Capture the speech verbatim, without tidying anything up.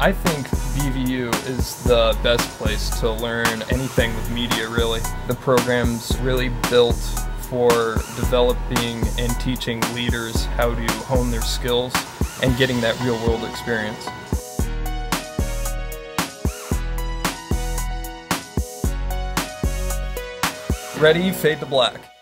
I think B V U is the best place to learn anything with media, really. The program's really built for developing and teaching leaders how to hone their skills and getting that real-world experience. Ready, fade to black.